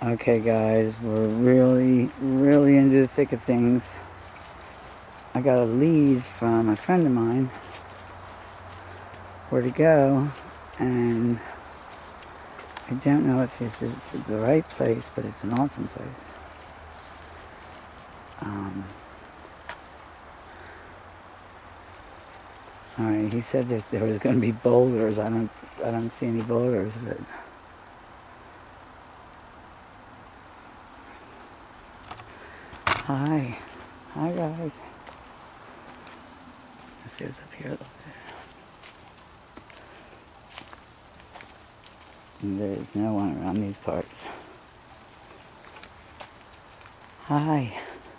Okay guys, we're really into the thick of things. I got a lead from a friend of mine where to go, and I don't know if this is the right place, but it's an awesome place. Alright, he said that there was going to be boulders. I don't see any boulders, but hi guys. Let's see what's up here a little bit. And there's no one around these parts. Hi.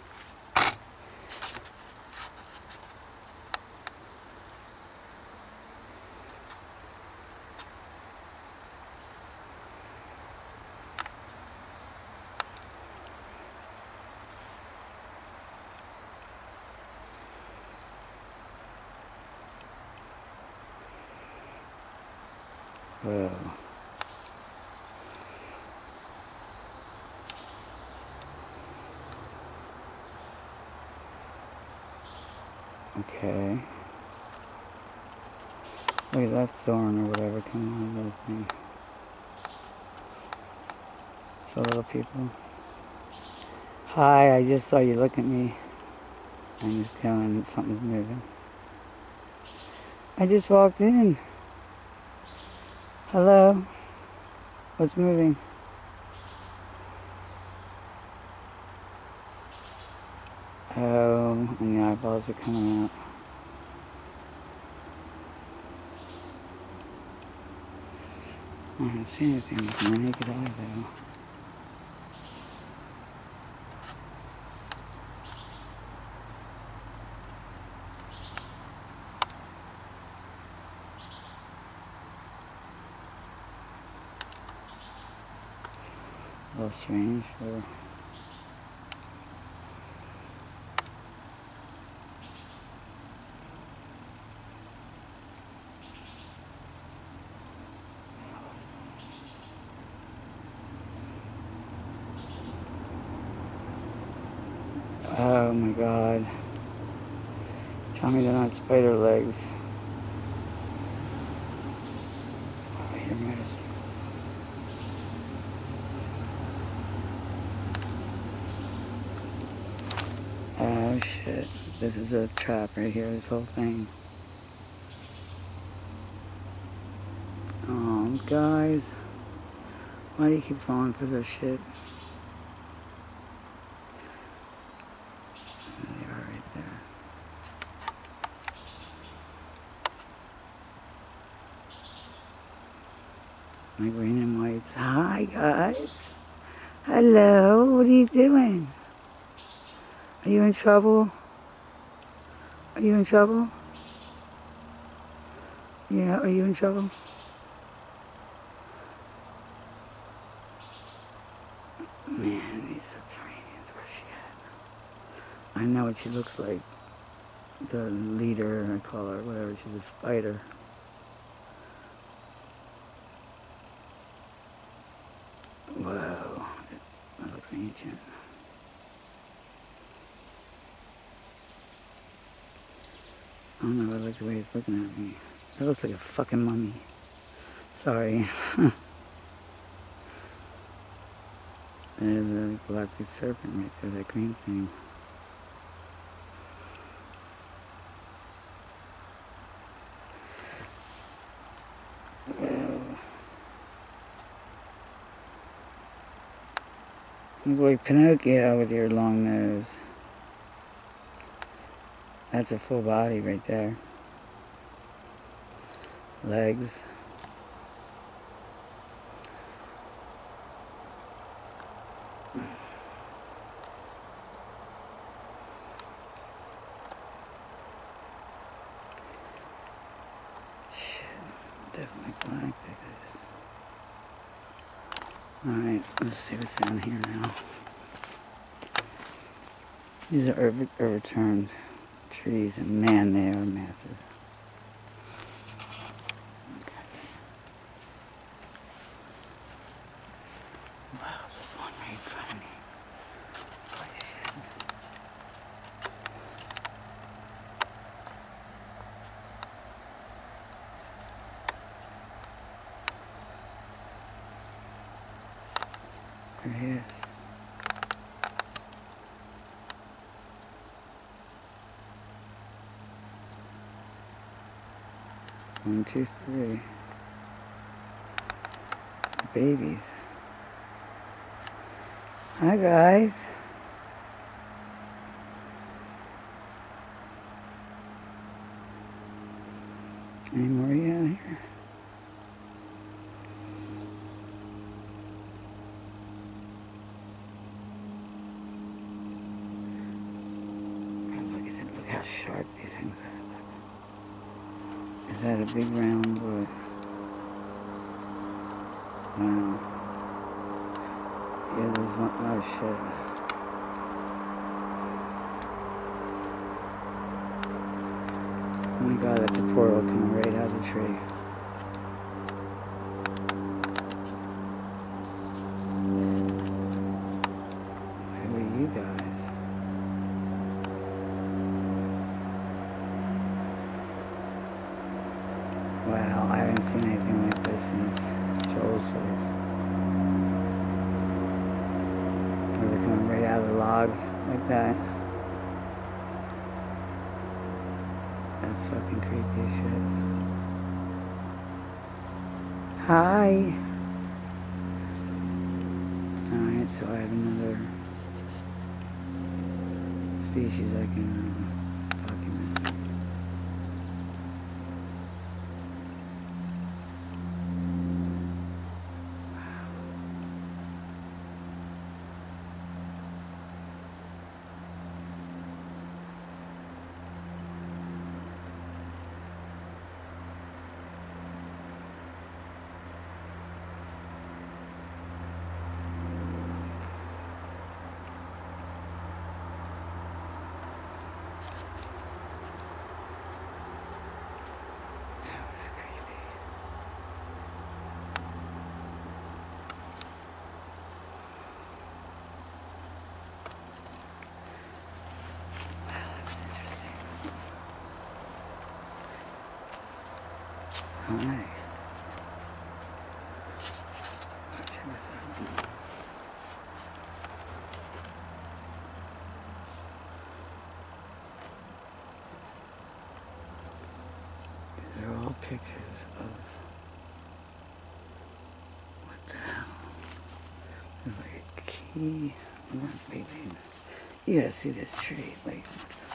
Whoa. Okay. Look at that thorn or whatever coming out of those things. So little people. Hi, I just saw you look at me. I'm just going, something's moving. I just walked in. Hello? What's moving? Oh, and the eyeballs are coming out. I don't see anything with my naked eye though. A little strange for... Oh my god. Tell me they're not spider legs. Oh, here, oh shit. This is a trap right here, this whole thing. Oh, guys. Why do you keep falling for this shit? There they are right there. My green and whites. Hi, guys. Hello. What are you doing? Are you in trouble? Are you in trouble? Yeah, are you in trouble? Man, these subterraneans, where's she at? I know what she looks like. The leader, I call her, whatever, she's a spider. Whoa, that looks ancient. I don't know, I like the way he's looking at me. That looks like a fucking mummy. Sorry. There's a black serpent right there, that green thing. Whoa. You look like Pinocchio with your long nose. That's a full body right there. Legs. Definitely black, because... Alright, let's see what's down here now. These are overturned trees, and man, they are massive. Okay. Wow, there's one right in front of me. Holy shit. There he is. 1, 2, 3. Babies. Hi guys. Any more of you out here? Look how sharp these things are. Is that a big round wood? Wow. Yeah, there's one. Oh shit. Oh my god, that's a portal coming right out of the tree. Who are you guys? Wow, I haven't seen anything like this since Joel's place. They're coming right out of the log like that. That's fucking creepy as shit. Hi. Alright, so I have another species I can document. Hi. Check this out. These are all pictures of what the hell? There's like a key. Wait. You gotta see this tree. Wait.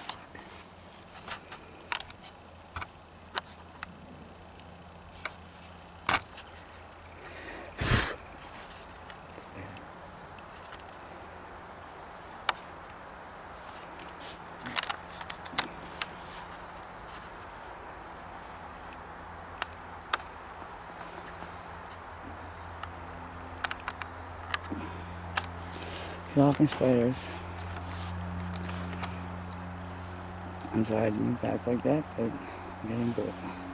Dolphin spiders. I'm sorry I didn't move back like that, but I'm getting good.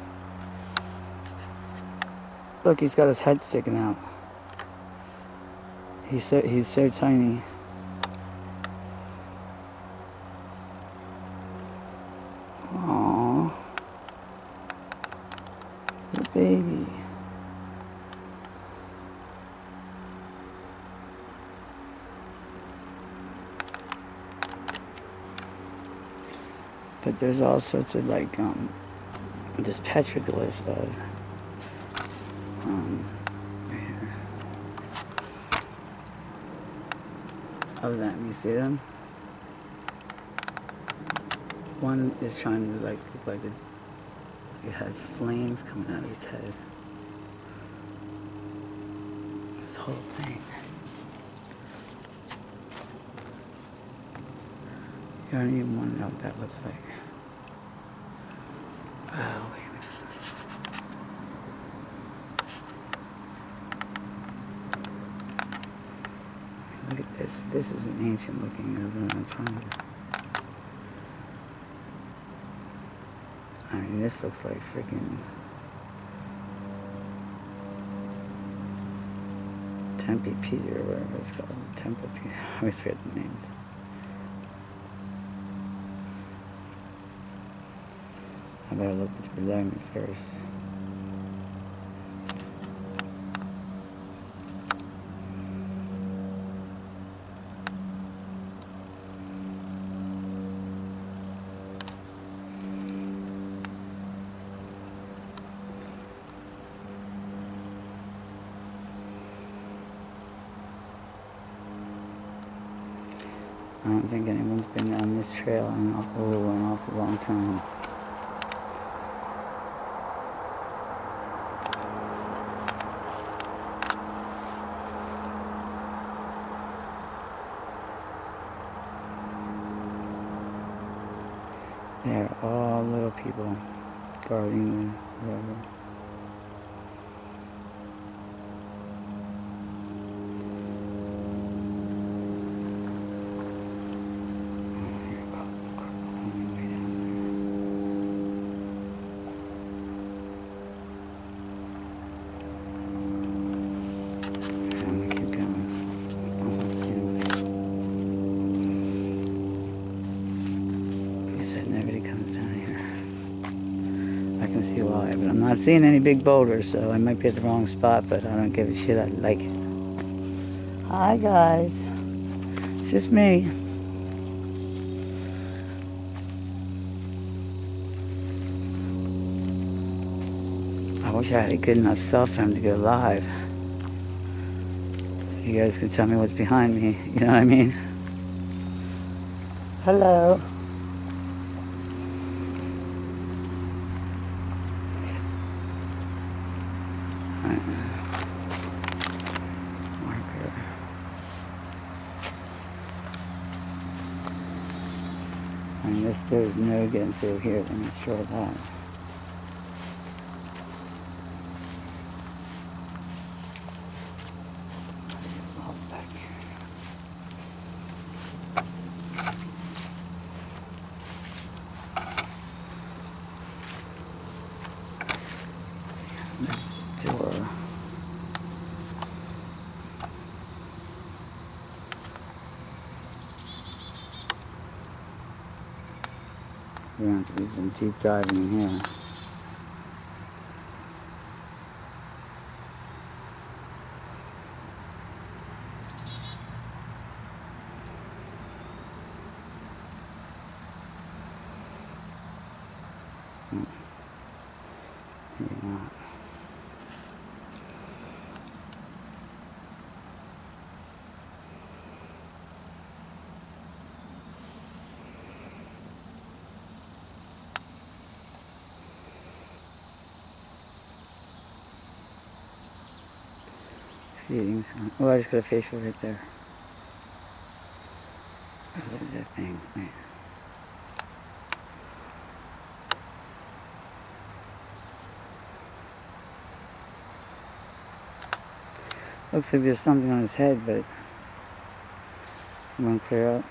Look, he's got his head sticking out. He's so tiny. Aww. The baby. But there's all sorts of like just petroglyphs right here. Of them, you see them? One is trying to like look like it has flames coming out of its head. This whole thing. You don't even want to know what that looks like. Oh, wait a minute. Look at this. This is an ancient looking I'm trying to. I mean, this looks like freaking Tempe Pizza or whatever it's called. Tempe Pizza. I always forget the names. I better look what's below me first. I don't think anyone's been on this trail in an awful long time. They're all little people guarding the river. But I'm not seeing any big boulders, so I might be at the wrong spot, but I don't give a shit. I like it. Hi, guys. It's just me. I wish I had a good enough cell phone to go live. So you guys can tell me what's behind me. You know what I mean? Hello. And there's no getting through here, I'm sure of that. Door. We're going to have to do some deep diving in here. Yeah. Feeding. Oh, I just got a facial right there. What is that thing? Wait. Looks like there's something on his head, but it won't clear up.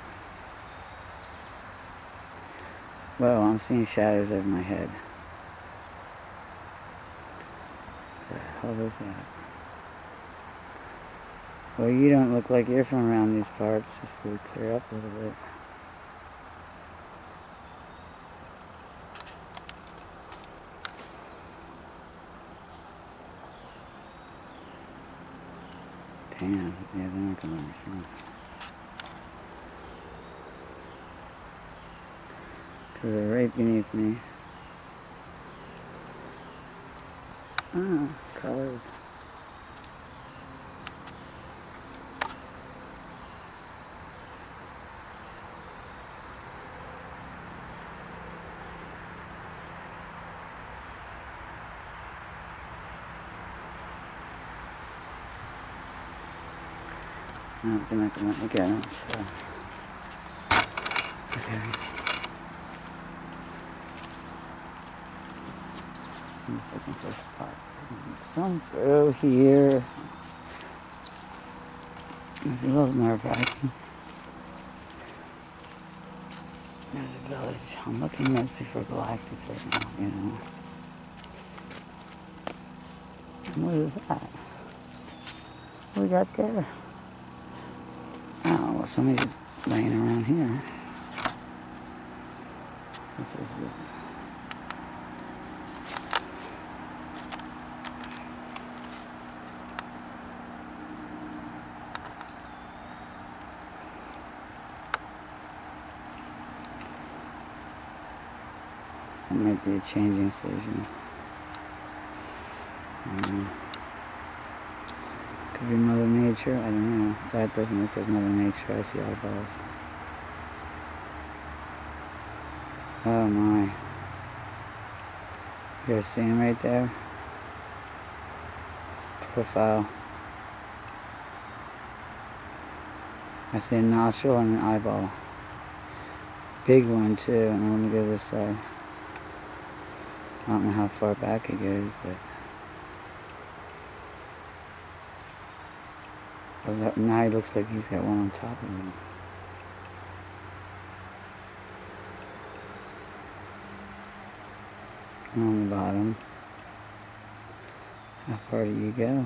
Well, I'm seeing shadows over my head. What the hell is that? Well, you don't look like you're from around these parts, if we clear up a little bit. Damn, yeah, they're not gonna understand. Because they're right beneath me. Ah, colors. No, they're not gonna let me go, so. Okay. I'm just looking for a spot. Some through here. It's a little nerve-wracking. There's a village. I'm looking mostly for galactics right now, you know. And what is that? What we got there? Oh, well, somebody's laying around here. This is this. It might be a changing station. Could be Mother Nature, I don't know. That doesn't look like Mother Nature, I see eyeballs. Oh my. You guys see him right there? Profile. I see a nostril and an eyeball. Big one too, and let me go this side. I don't know how far back it goes, but now he looks like he's got one on top of him. And on the bottom. How far do you go?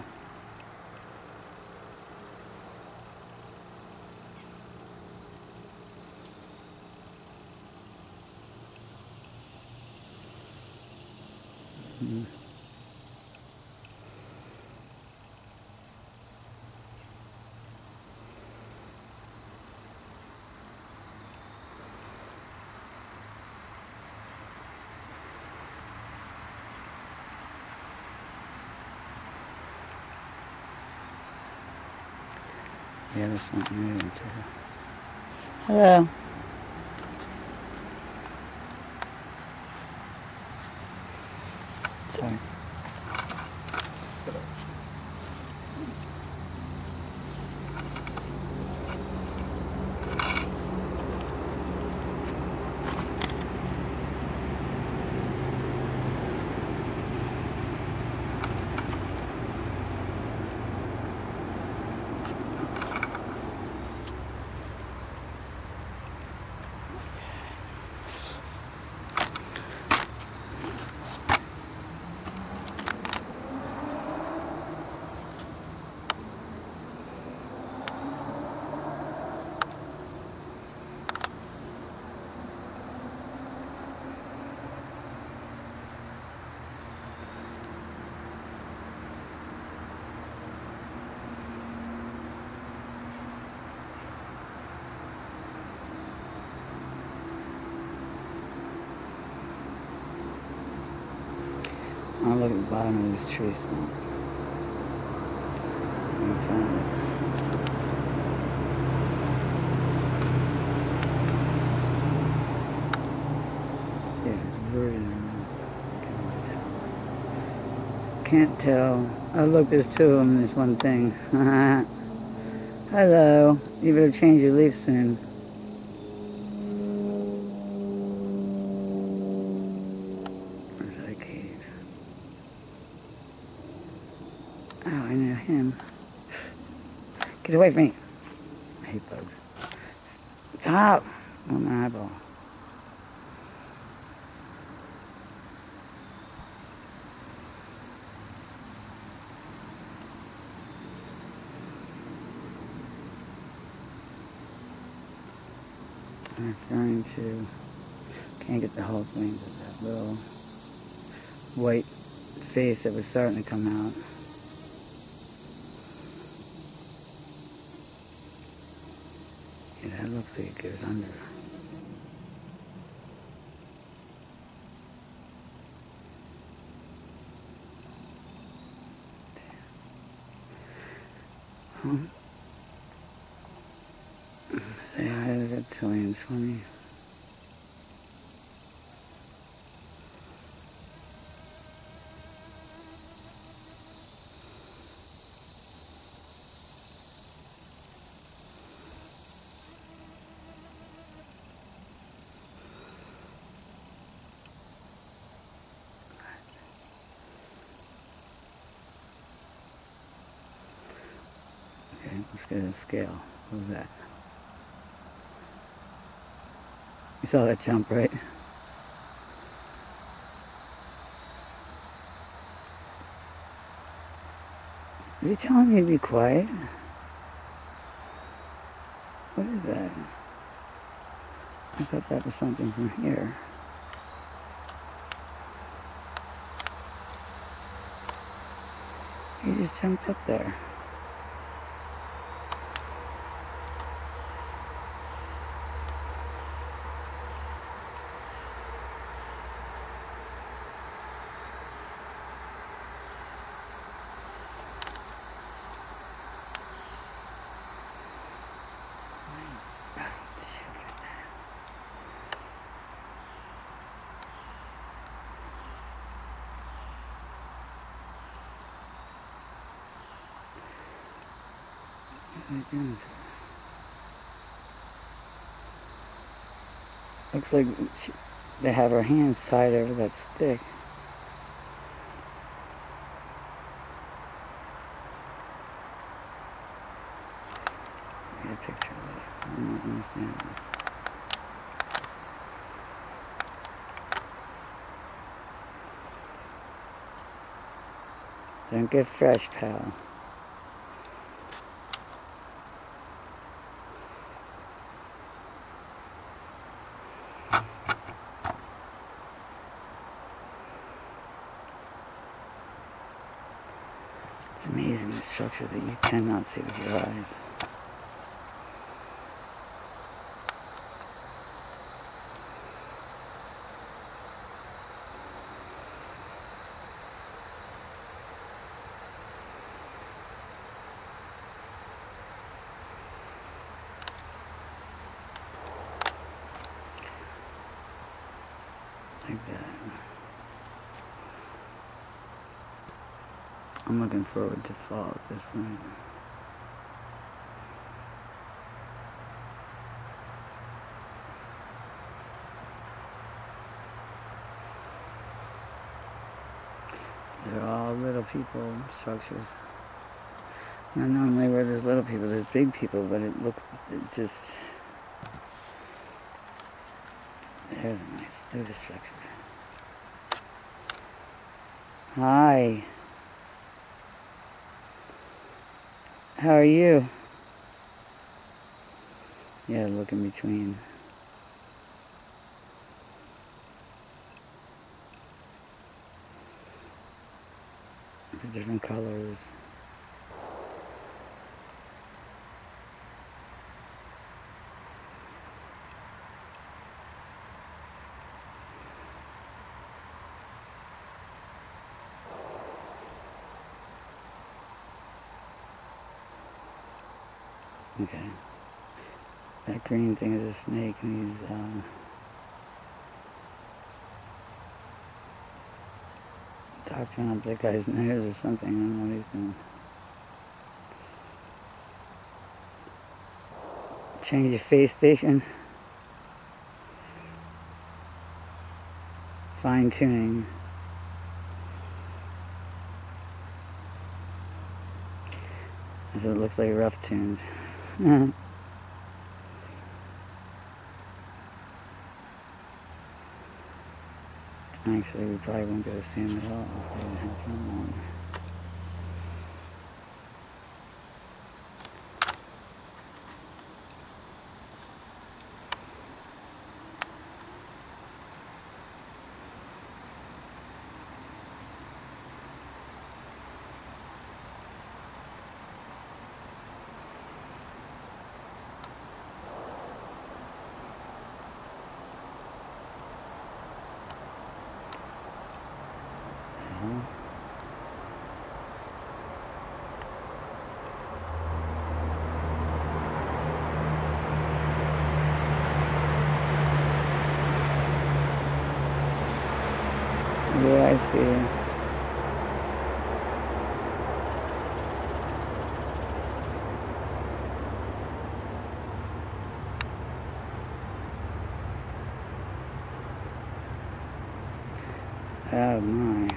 Yeah, there's something moving too. Hello. Sorry. I'll look at the bottom of this tree stump. Let me find it. Yeah, it's inverted or not. Can't tell. Oh look, there's two of them in this one thing. Hello. You better change your leaf soon. Where's that cave? Oh, I know him. Get away from me. I hate bugs. Stop! Oh, my eyeball. I'm trying to, can't get the whole thing, but that little white face that was starting to come out. Yeah, that looks like it goes under. Say hi to the reptilians for me. Okay, let's get a scale. What was that? You saw that jump, right? Are you telling me to be quiet? What is that? I thought that was something from here. He just jumped up there. Looks like they have her hands tied over that stick. Get a picture of this. I don't understand this. Don't get fresh, pal. It's amazing, the structure that you cannot see with your eyes. Like that. I'm looking forward to fall at this point. They're all little people structures. Not normally where there's little people, there's big people, but it just, there's a nice, look at the structure. Hi. How are you? Yeah, look in between. The different colors. Okay. That green thing is a snake, and he's talking up that guy's nose or something. I don't know what he's doing. Change the face station. Fine tuning. So it looks like rough tuned. Actually, we probably won't go to see him at all if we didn't have him on. Yeah, I see. Oh my.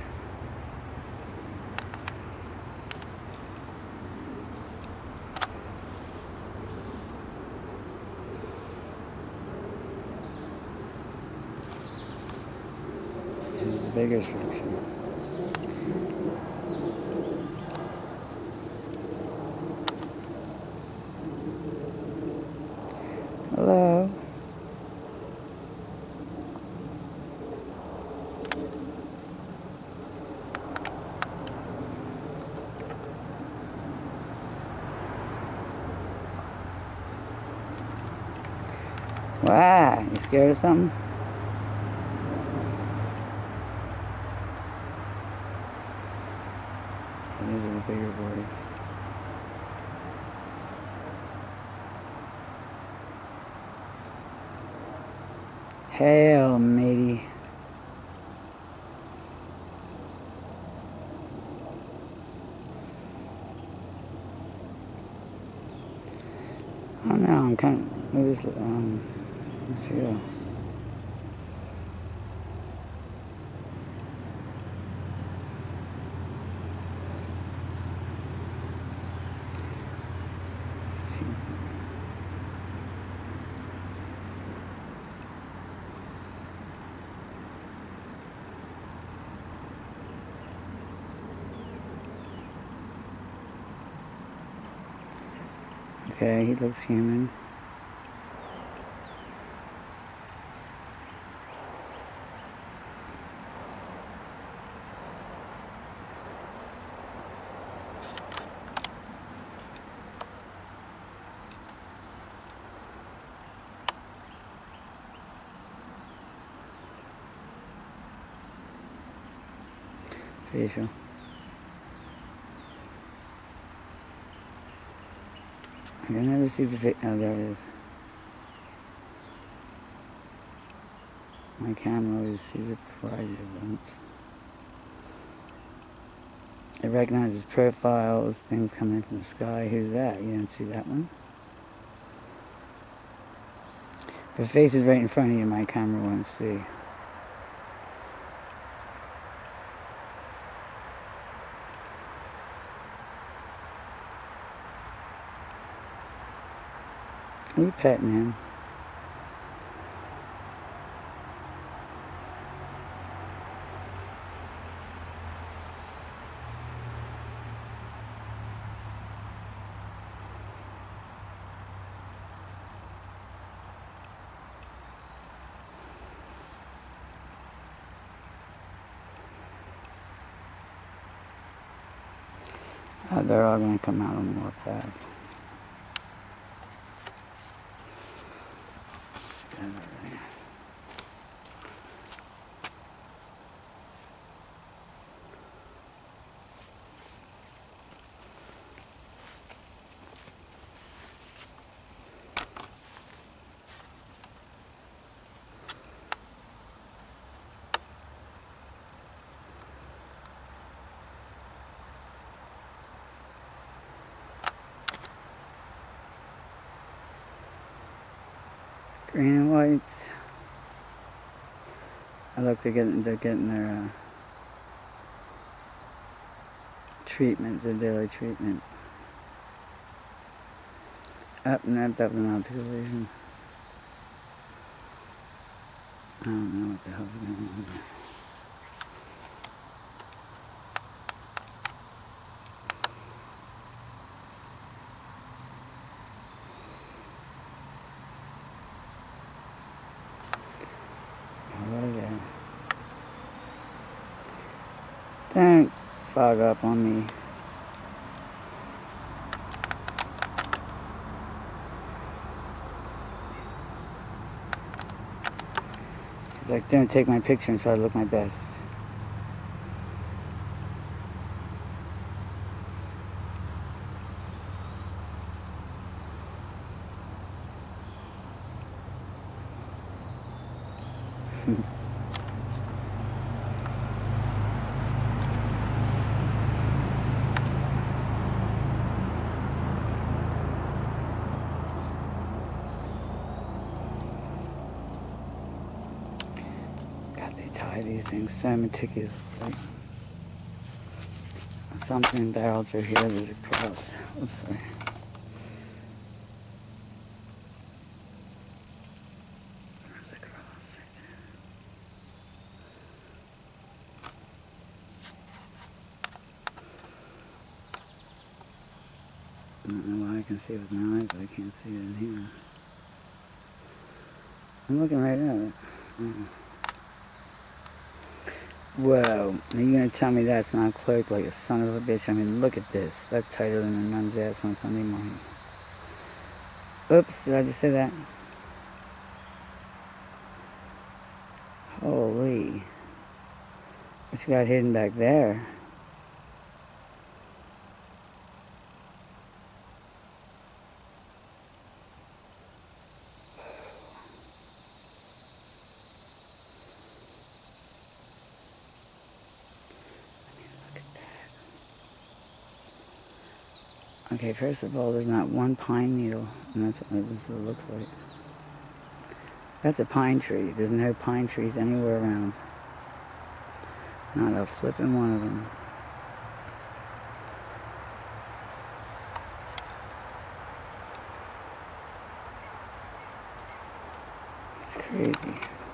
Here's the bigger structure. Hello? Wow, you scared of something? These are the bigger boys. Hell, matey. Oh no, I'm kind of, let's go. Okay, he looks human. Facial. I can never see the face. Oh, there it is. My camera always sees it before I do. It recognizes profiles, things coming from the sky. Who's that? You don't see that one? The face is right in front of you, my camera won't see. Are you petting him? Oh, they're all going to come out on more fast. Green and whites. I look, they're getting their treatment, their daily treatment. Up and up and optical vision. I don't know what the hell's going on there. Don't fog up on me. He's like, don't take my picture and try to look my best. God, they tie these things so meticulously. Something barrel through here, there's a cross. Oops, sorry. There's a cross right there. I don't know why I can see it with my eyes, but I can't see it in here. I'm looking right at it. Whoa, are you going to tell me that's not clerk like a son of a bitch? I mean, look at this. That's tighter than a nun's ass on Sunday morning. Oops, did I just say that? Holy. What you got hidden back there? Okay, first of all, there's not one pine needle, and that's what it looks like. That's a pine tree. There's no pine trees anywhere around. Not a flippin' one of them. It's crazy.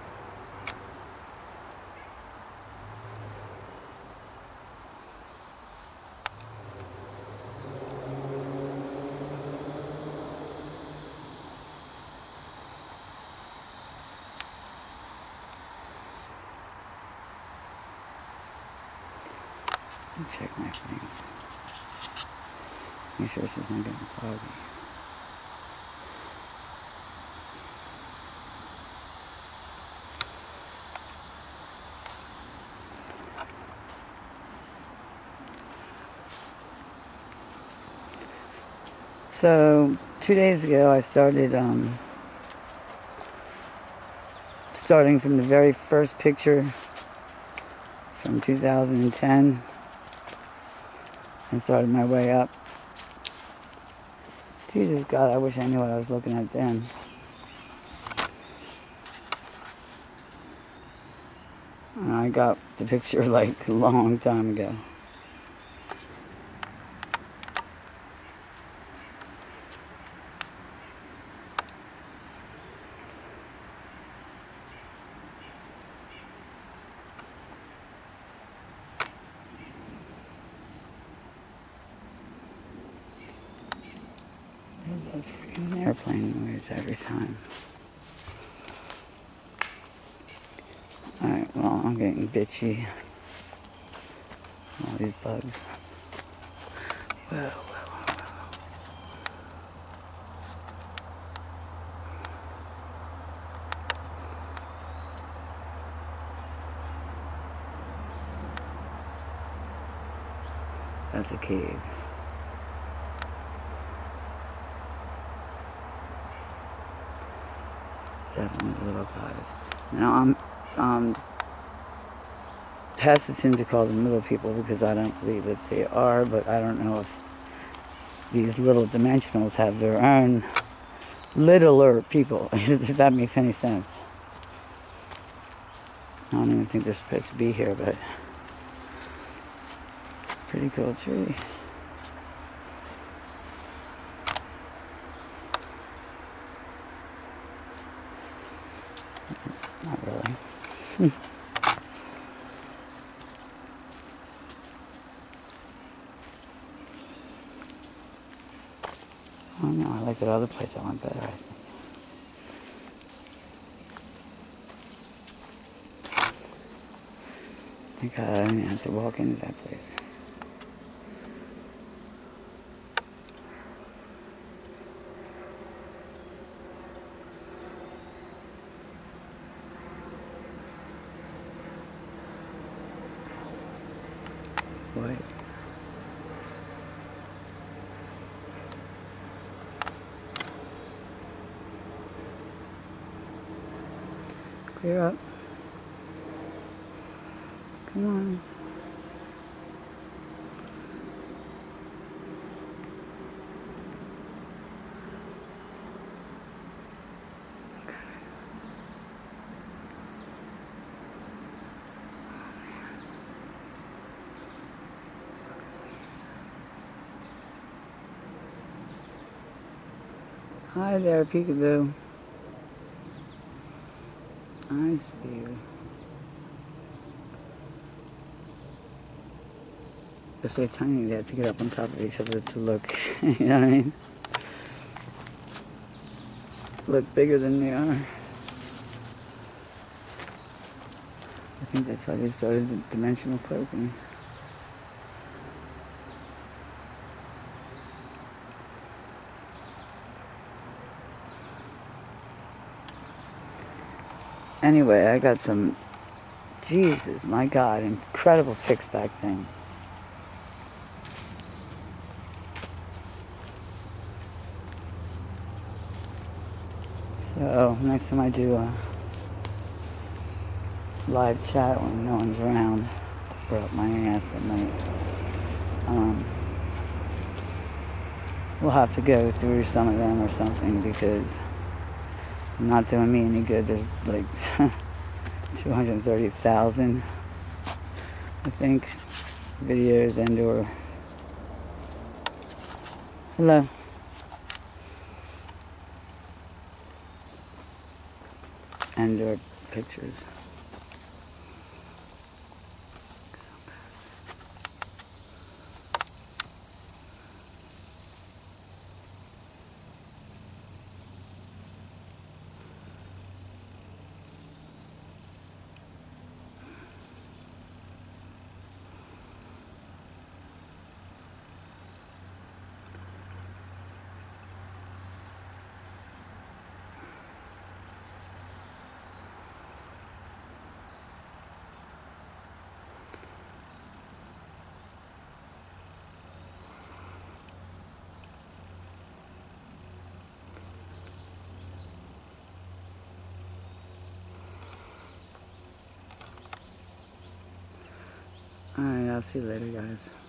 Let me check my thing. Make sure it's just not getting foggy. So 2 days ago, I started starting from the very first picture from 2010 and started my way up. Jesus God, I wish I knew what I was looking at then. And I got the picture like a long time ago. There's a freaking airplane noise every time. Alright, well, I'm getting bitchy. All these bugs. Whoa. That's a cave. Definitely little guys. Now I'm hesitant to call them little people because I don't believe that they are, but I don't know if these little dimensionals have their own littler people, if that makes any sense. I don't even think they're supposed to be here, but pretty cool tree. Not really. Oh no, I like that other place I went better, I think. Thank God I didn't have to walk into that place. What? Clear up. Come on. Hi there, peekaboo. I see you. They're so tiny they have to get up on top of each other to look, you know what I mean? Look bigger than they are. I think that's why they started the dimensional cloaking. Anyway, I got some, Jesus, my God, incredible pics back then. So, next time I do a live chat when no one's around, we're up my ass at night, we'll have to go through some of them or something, because I'm not doing me any good. There's like 230,000, I think, videos and or, hello, and or pictures. Alright, I'll see you later, guys.